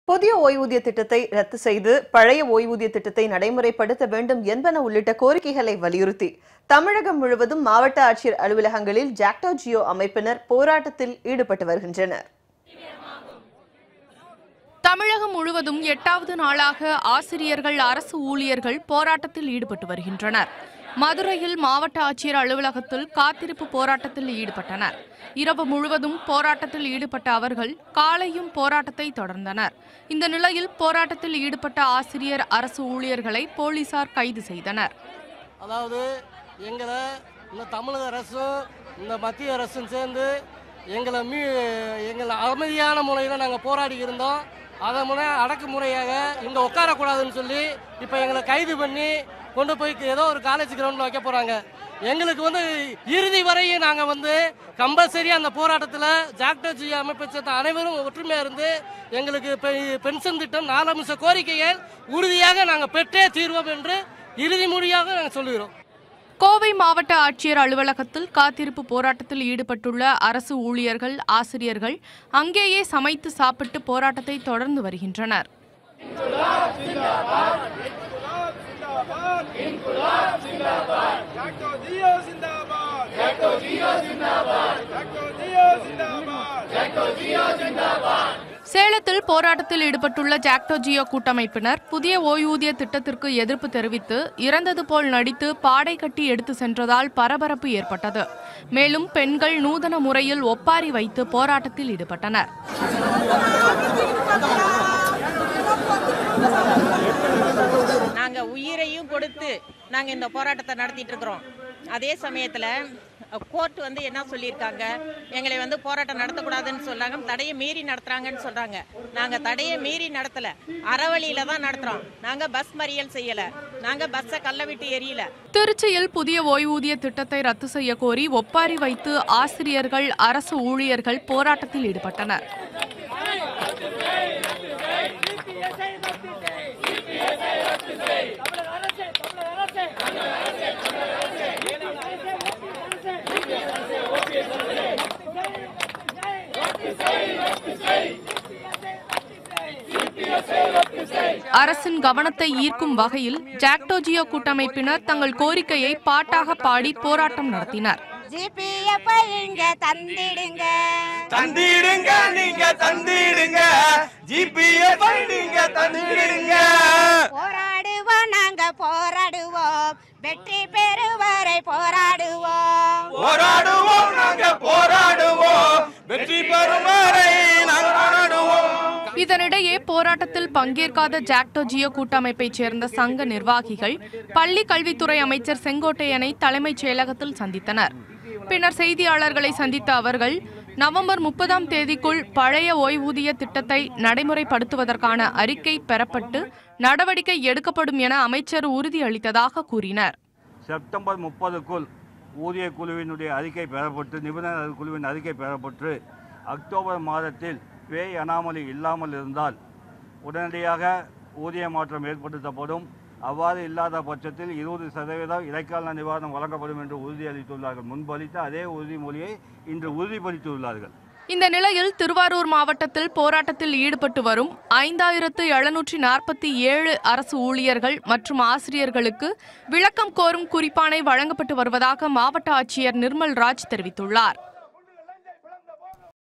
புதிய ஓய்வூதிய திட்டத்தை ரத்து செய்து பழைய ஓய்வூதிய திட்டத்தை நடைமுறைப்படுத்த வேண்டும் என்பன உள்ளிட்ட கோரிக்கைகளை வலியுறுத்தி தமிழகம் முழுவதும் மாவட்ட ஆட்சியர் அலுவலகங்களில் ஜாக்டோ ஜியோ அமைப்பினர் போராட்டத்தில் ஈடுபட்டு வருகின்றனர். தமிழகம் முழுவதும் 8வது நாளாக ஆசிரியர்கள், அரசு ஊழியர்கள் போராட்டத்தில் ஈடுபட்டு வருகின்றனர். மதுரையில் மாவட்ட ஆட்சியர் அலுவலகத்தில் காத்திருப்பு போராட்டத்தில் ஈடுபட்டனர். இரவு முழுவதும் போராட்டத்தில் ஈடுபட்ட அவர்கள் காலையும் போராட்டத்தை தொடர்ந்தனர். இந்த நிலையில் போராட்டத்தில் ஈடுபட்ட ஆசிரியர், அரசு ஊழியர்களை போலீசார் கைது செய்தனர். அதாவது எங்களை இந்த தமிழக அரசும் இந்த மத்திய அரசும் சேர்ந்து எங்களை அமைதியான முறையில் நாங்கள் போராடி இருந்தோம். அதை அடக்குமுறையாக இங்கே உட்காரக்கூடாதுன்னு சொல்லி இப்போ எங்களை கைது பண்ணி கொண்டு போய் ஏதோ ஒரு காலேஜ் கிரவுண்டில் வைக்க போகிறாங்க. எங்களுக்கு இறுதி வரையும் நாங்கள் கம்பல்சரியாக அந்த போராட்டத்தில் ஜாக்டோ ஜியோ அமைப்பை சேர்ந்த அனைவரும் ஒற்றுமையாக இருந்து எங்களுக்கு பென்ஷன் திட்டம் 4 அம்ச கோரிக்கைகள் உறுதியாக நாங்கள் பெற்றே தீர்வோம் என்று இறுதி மொழியாக நாங்கள் சொல்லுகிறோம். கோவை மாவட்ட ஆட்சியர் அலுவலகத்தில் காத்திருப்பு போராட்டத்தில் ஈடுபட்டுள்ள அரசு ஊழியர்கள், ஆசிரியர்கள் அங்கேயே சமைத்து சாப்பிட்டு போராட்டத்தை தொடர்ந்து வருகின்றனர். சேலத்தில் போராட்டத்தில் ஈடுபட்டுள்ள ஜாக்டோ ஜியோ கூட்டமைப்பினர் புதிய ஓய்வூதிய திட்டத்திற்கு எதிர்ப்பு தெரிவித்து இறந்தது போல் நடித்து பாடை கட்டி எடுத்து சென்றதால் பரபரப்பு ஏற்பட்டது. மேலும் பெண்கள் நூதன முறையில் ஒப்பாரி வைத்து போராட்டத்தில் ஈடுபட்டனர். நாங்க உயிரையும் கொடுத்து நாங்க இந்த போராட்டத்தை நடத்திட்டு இருக்கிறோம். அதே சமயத்துல கோர்ட் என்ன சொல்லியிருக்காங்க, எங்களை போராட்டம் நடத்தக்கூடாதுன்னு சொல்றாங்க, தடையை மீறி நடத்துறாங்கன்னு சொல்றாங்க. நாங்க தடையை மீறி நடத்தல, அறவழியில தான் நடத்துறோம். நாங்க பஸ் மறியல் செய்யல, நாங்க பஸ்ஸை கல்ல விட்டு எரியல. திருச்சியில் புதிய ஓய்வூதிய திட்டத்தை ரத்து செய்ய கோரி ஒப்பாரி வைத்து ஆசிரியர்கள், அரசு ஊழியர்கள் போராட்டத்தில் ஈடுபட்டனர். அரசின் கவனத்தை ஈர்க்கும் வகையில் ஜாக்டோ ஜியோ கூட்டமைப்பினர் தங்கள் கோரிக்கையை பாட்டாக பாடி போராட்டம் நடத்தினர். போராடுவோம், நாங்க போராடுவோம், வெற்றி பெறுவரை போராடுவோம். போராடுவோம், நாங்க போராடுவோம், வெற்றி பெறுவரை நாங்க போராடுவோம். இதனிடையே போராட்டத்தில் பங்கேற்காத ஜாக்டோ ஜியோ கூட்டமைப்பைச் சேர்ந்த சங்க நிர்வாகிகள் பள்ளி கல்வித்துறை அமைச்சர் செங்கோட்டையனை தலைமைச் செயலகத்தில் சந்தித்தனர். பின்னர் செய்தியாளர்களை சந்தித்த அவர்கள் நவம்பர் 30ஆம் தேதிக்குள் பழைய ஓய்வூதிய திட்டத்தை நடைமுறைப்படுத்துவதற்கான அறிக்கை பெறப்பட்டு நடவடிக்கை எடுக்கப்படும் என அமைச்சர் உறுதியளித்ததாக கூறினர். செப்டம்பர் 30க்குள் ஊதிய குழுவினுடைய அறிக்கை பெறப்பட்டு, நிபுணர் குழுவின் அறிக்கை பெறப்பட்டு அக்டோபர் மாதத்தில் பே அனாமலி இல்லாமல் இருந்தால் உடனடியாக ஊதிய மாற்றம் ஏற்படுத்தப்படும். அவ்வாறு இல்லாத பட்சத்தில் 20% இடைக்கால நிவாரணம் வழங்கப்படும் என்று உறுதியளித்துள்ளார்கள். முன்பு அளித்த அதே உறுதிமொழியை இன்று உறுதிப்படுத்தியுள்ளார்கள். இந்த நிலையில் திருவாரூர் மாவட்டத்தில் போராட்டத்தில் ஈடுபட்டு வரும் 5747 அரசு ஊழியர்கள் மற்றும் ஆசிரியர்களுக்கு விளக்கம் கோரும் குறிப்பாணை வழங்கப்பட்டு வருவதாக மாவட்ட ஆட்சியர் நிர்மல் ராஜ் தெரிவித்துள்ளார்.